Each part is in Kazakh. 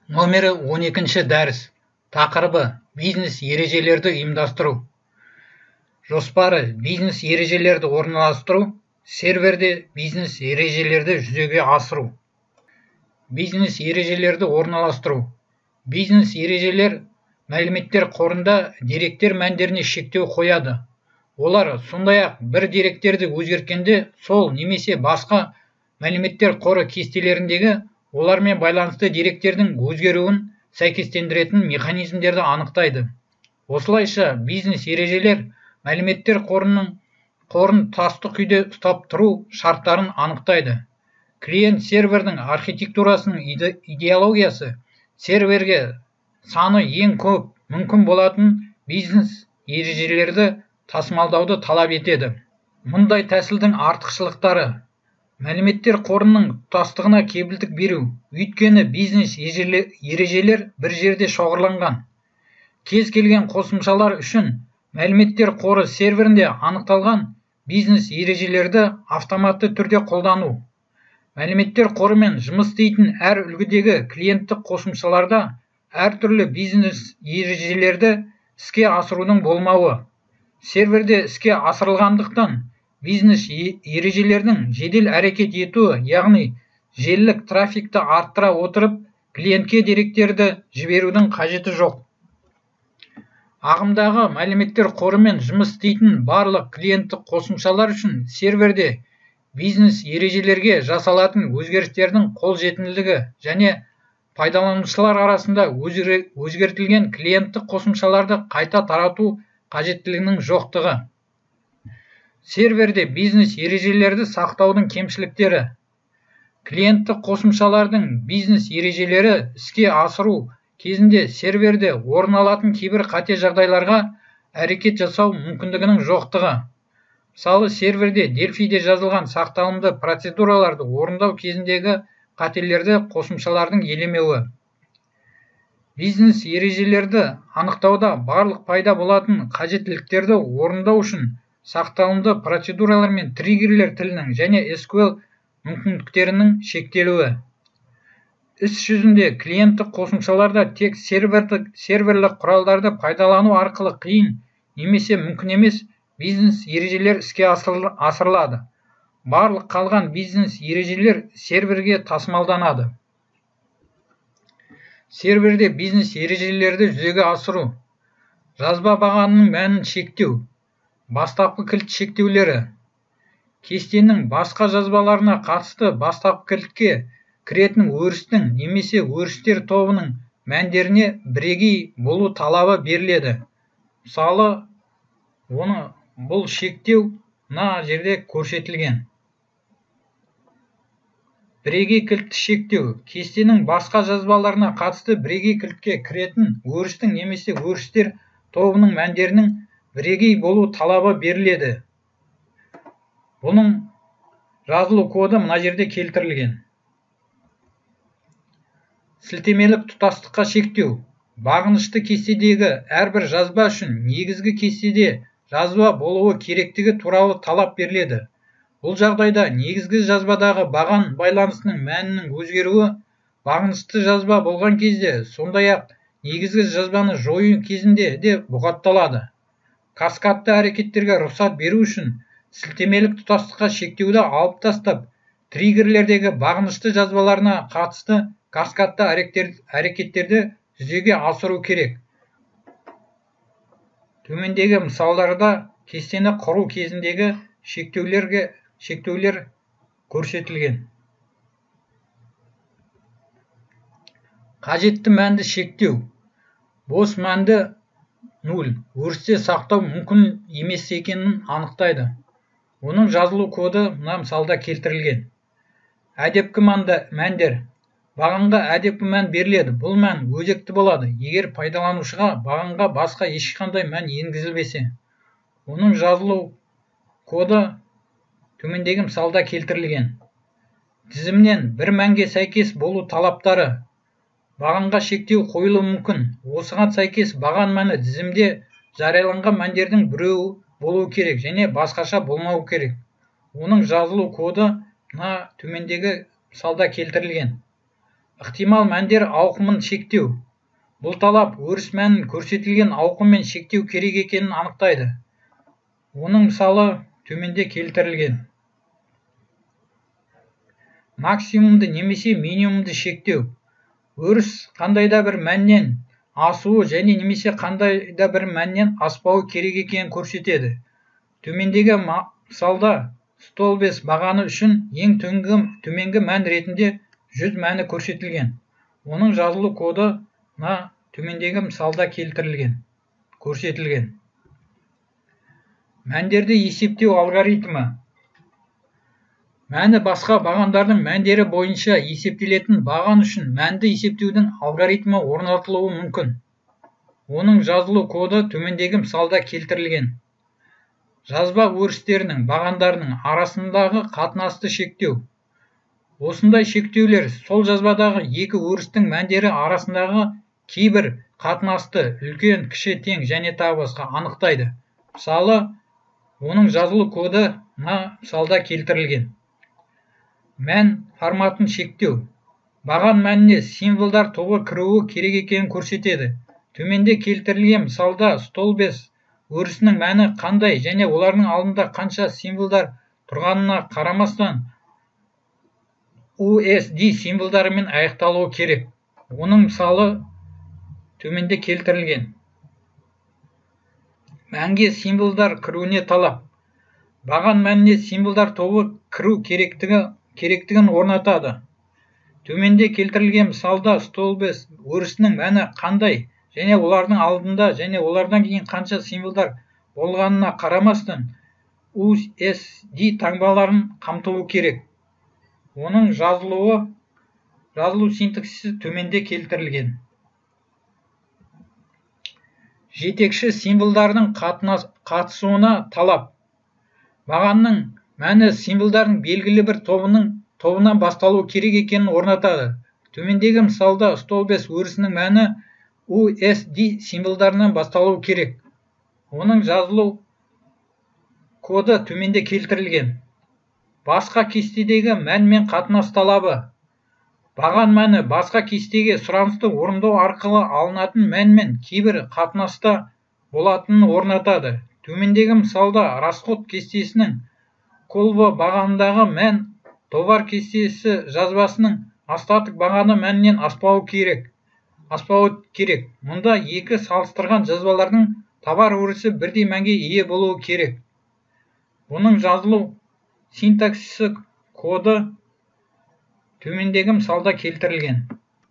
Номері 12-ші дәріс. Тақырыбы: бизнес ережелерді ұйымдастыру. Жоспары: бизнес ережелерді орналастыру, серверде бизнес ережелерді жүзеге асыру. Бизнес ережелерді орналастыру. Бизнес ережелер мәліметтер қорында деректер мәндеріне шектеу қояды. Олар сондай-ақ бір деректерді өзгерткенде сол немесе басқа мәліметтер қоры кестелеріндегі олармен байланысты деректердің өзгеруін сәйкестендіретін механизмдерді анықтайды. Осылайша бизнес ережелер мәліметтер қорын тұтасты күйде ұстап тұру шарттарын анықтайды. Клиент сервердің архитектурасының идеологиясы серверге саны ең көп мүмкін болатын бизнес ережелерді тасымалдауды талап етеді. Мұндай тәсілдің артықшылықтары: мәліметтер қорының тұтастығына кепілдік беру, өйткені бизнес ережелер бір жерде шоғырланған. Кез келген қосымшалар үшін мәліметтер қоры серверінде анықталған бизнес ережелерді автоматты түрде қолдану. Мәліметтер қорымен жұмыс істейтін әр үлгідегі клиенттік қосымшаларда әртүрлі бизнес ережелерді іске асырудың болмауы. Серверде іске асырылғандықтан бизнес ережелердің жедел әрекет етуі, яғни желілік трафикті арттыра отырып, клиентке деректерді жіберудің қажеті жоқ. Ағымдағы мәліметтер қорымен жұмыс істейтін барлық клиенттік қосымшалар үшін серверде бизнес ережелерге жасалатын өзгерістердің қолжетімділігі және пайдаланушылар арасында өзгертілген клиенттік қосымшаларды қайта тарату қажеттілігінің жоқтығы. Серверде бизнес ережелерді сақтаудың кемшіліктері: клиенттік қосымшалардың бизнес ережелері іске асыру кезінде серверде орын алатын кейбір қате жағдайларға әрекет жасау мүмкіндігінің жоқтығы. Мысалы, серверде Delphi'де жазылған сақталымды процедураларды орындау кезіндегі қателерді қосымшалардың елемеуі. Бизнес ережелерді анықтауда барлық пайда болатын қажеттіліктерді орындау үшін сақталымды процедуралар мен триггерлер тілінің және SQL мүмкіндіктерінің шектелуі. Іс жүзінде клиенттік қосымшаларда тек серверлік құралдарды пайдалану арқылы қиын немесе мүмкін емес бизнес ережелер іске асырылады. Барлық қалған бизнес ережелер серверге тасымалданады. Серверде бизнес ережелерді жүзеге асыру. Жазба бағанының мәнін шектеу. Бастапқы кілт шектеулері. Кестенің басқа жазбаларына қатысты бастапқы кілтке кіретін өрістің немесе өрістер тобының мәндеріне бірегей болу талабы беріледі. Мысалы, бұл шектеу мына жерде көрсетілген. Бірегей кілтті шектеу. Кестенің басқа жазбаларына қатысты бірегей кілтке кіретін өрістің немесе өрістер тобының мәндерінің бірегей болу талабы беріледі. Бұның жазылу коды мына жерде келтірілген. Сілтемелік тұтастыққа шектеу. Бағынышты кестедегі әрбір жазба үшін негізгі кестеде жазба болуы керектігі туралы талап беріледі. Бұл жағдайда негізгі жазбадағы баған байланысының мәнінің өзгеруі бағынышты жазба болған кезде, сондай-ақ негізгі жазбаны жою кезінде де бұғатталады. Каскадты әрекеттерге рұқсат беру үшін сілтемелік тұтастыққа шектеуді алып тастап, триггерлердегі бағынышты жазбаларына қатысты каскадты әрекеттерді жүзеге асыру керек. Төмендегі мысалдарда кестені құру кезіндегі шектеулер көрсетілген. Қажетті мәнді шектеу. Бос мәнді 0 өрісте сақтау мүмкін емес екенін анықтайды. Оның жазылу коды мына мысалда келтірілген. Әдепкі мәндер. Бағанға әдепкі мән беріледі. Бұл мән өзекті болады, егер пайдаланушыға бағанға басқа ешқандай мән енгізілбесе. Оның жазылу коды төмендегі мысалда келтірілген. Тізімнен бір мәнге сәйкес болу талаптары. Бағанға шектеу қойылуы мүмкін. Осыған сәйкес баған мәні тізімде жарияланған мәндердің біреуі болуы керек және басқаша болмауы керек. Оның жазылу коды мына төмендегі мысалда келтірілген. ықтимал мәндер ауқымын шектеу. Бұл талап өріс мәнін көрсетілген ауқыммен шектеу керек екенін анықтайды. Оның мысалы төменде келтірілген. Максимумды немесе минимумды шектеу. Өріс қандайда бір мәннен асуы және немесе қандайда бір мәннен аспауы керек екенін көрсетеді. Төмендегі мысалда столбец бағаны үшін ең төменгі мән ретінде 100 мәні көрсетілген. Оның жазылу коды төмендегі мысалда көрсетілген. Мәндерді есептеу алгоритмі. Мәні басқа бағандардың мәндері бойынша есептелетін баған үшін мәнді есептеудің алгоритмі орнатылуы мүмкін. Оның жазылу коды төмендегі мысалда келтірілген. Жазба өрістерінің бағандарының арасындағы қатынасты шектеу. Осындай шектеулер сол жазбадағы екі өрістің мәндері арасындағы кейбір қатынасты үлкен, кіші, тең және тағы басқа анықтайды. Мысалы, оның жазылу коды мысалда келтірілген. Мән форматын шектеу. Баған мәніне символдар тобы кіруі керек екенін көрсетеді. Төменде келтірілген мысалда столбец өрісінің мәні қандай және олардың алдында қанша символдар тұрғанына қарамастан USD символдарымен аяқталуы керек. Оның мысалы төменде келтірілген. Мәнге символдар кіруіне талап. Баған мәніне символдар тобы кіру керектігін орнатады. Төменде келтірілген мысалда столбец өрісінің мәні қандай және олардың алдында және олардан кейін қанша символдар болғанына қарамастан USD таңбаларын қамтылуы керек. Оның жазылу синтаксисі төменде келтірілген. Жетекші символдардың қатысуына талап. Бағанның мәні символдардың белгілі бір тобынан басталуы керек екенін орнатады. Төмендегі мысалда столбец өрісінің мәні USD символдарынан басталуы керек. Оның жазылу коды төменде келтірілген. Басқа кестедегі мән мен қатынас талабы. Баған мәні басқа кестеге сұранысты орындау арқылы алынатын мән мен кейбір қатынаста болатынын орнатады. Төмендегі мысалда расход кестесінің колбо бағанындағы мән товар кестесі жазбасының остаток бағаны мәнінен аспауы керек. Мұнда екі салыстырған жазбалардың товар өрісі бірдей мәнге ие болуы керек. Бұның жазылу синтаксисі коды төмендегі мысалда келтірілген.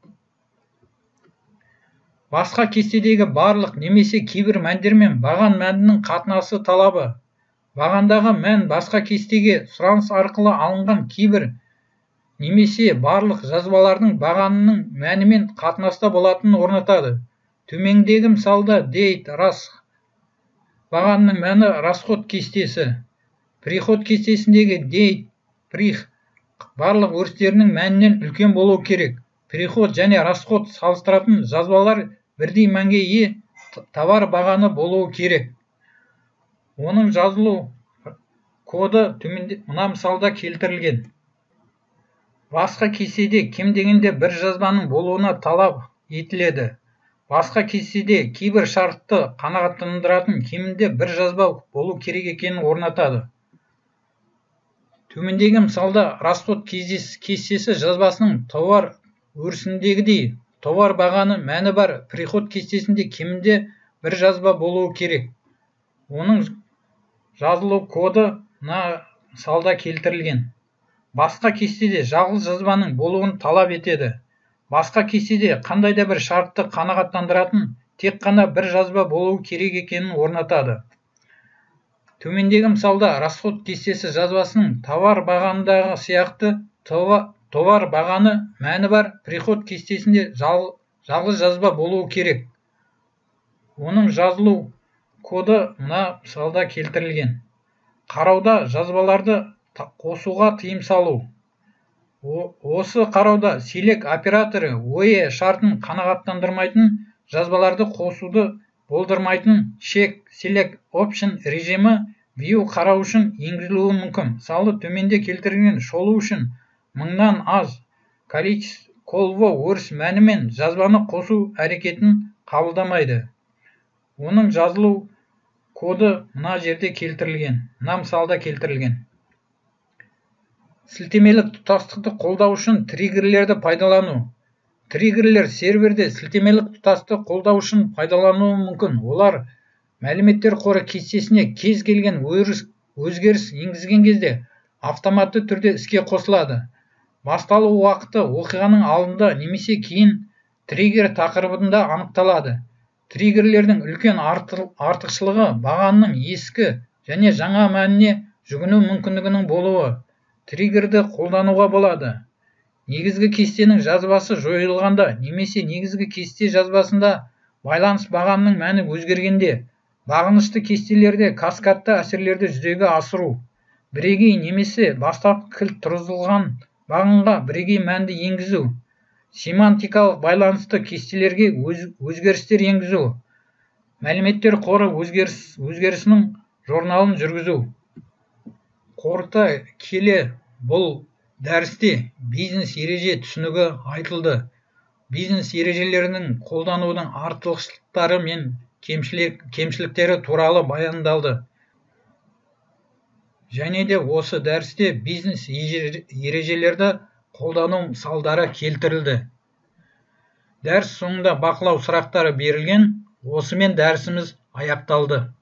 Басқа кестедегі барлық немесе кейбір мәндермен баған мәнінің қатынасы талабы. Бағандағы мән басқа кестеге сұраныс арқылы алынған кейбір немесе барлық жазбалардың бағанының мәнімен қатынаста болатынын орнатады. Төмендегі мысалда date бағанының мәні расход кестесі. Приход кестесіндегі date, прих барлық өрістерінің мәнінен үлкен болуы керек. Приход және расход салыстыратын жазбалар бірдей мәнге ие товар бағаны болуы керек. Оның жазылу коды төменде мысалда келтірілген. Басқа кестеде кем дегенде бір жазбаның болуына талап етіледі. Басқа кестеде кейбір шартты қанағаттандыратын кемінде бір жазба болу керек екенін орнатады. Төмендегі мысалда расход кестесі жазбасының товар өрісіндегідей товар бағаны мәні бар приход кестесінде кемінде бір жазба болуы керек. Оның жазылу коды мысалда келтірілген. Басқа кестеде жалғыз жазбаның болуын талап етеді. Басқа кестеде қандайда бір шартты қанағаттандыратын тек қана бір жазба болуы керек екенін орнатады. Төмендегі мысалда расход кестесі жазбасының товар бағанындағы сияқты товар бағаны мәні бар приход кестесінде жалғыз жазба болуы керек. Оның жазылу коды мысалда келтірілген. Қарауда жазбаларды қосуға тыйым салу. Осы қарауда select операторы OE шартын қанағаттандырмайтын жазбаларды қосуды болдырмайтын check select option режимі view қарау үшін енгізілуі мүмкін. Мысалы, төменде келтірілген шолу үшін 1000-нан аз Колво өріс мәні мен жазбаны қосу әрекетін қабылдамайды. Оның жазылу коды мына жерде келтірілген, мына мысалда келтірілген. Сілтемелік тұтастықты қолдау үшін триггерлерді пайдалану. Триггерлер серверде сілтемелік тұтасты қолдау үшін пайдалануы мүмкін. Олар мәліметтер қоры кестесіне кез келген өзгеріс енгізген кезде автоматты түрде іске қосылады. Басталу уақыты оқиғаның алдында немесе кейін триггер тақырыбында анықталады. Триггерлердің үлкен артықшылығы бағанның ескі және жаңа мәніне жүгіну мүмкіндігінің болуы. Триггерді қолдануға болады. Негізгі кестенің жазбасы жойылғанда немесе негізгі кесте жазбасында байланыс бағанның мәні өзгергенде, бағынышты кестелерде каскадты әсерлерді жүзеге асыру, бірегей немесе бастапқы кілт тұрғызылған бағанға бірегей мәнді енгізу, семантикалық байланысты кестелерге өзгерістер енгізу, мәліметтер қоры өзгерісінің журналын жүргізу. Қорыта келе, бұл дәрісте бизнес ереже түсінігі айтылды. Бизнес ережелерінің қолданудың артықшылықтары мен кемшіліктері туралы баяндалды. Және де осы дәрісте бизнес ережелерді қолдану мысалдары келтірілді. Дәріс соңында бақылау сұрақтары берілген. Осымен дәрісіміз аяқталды.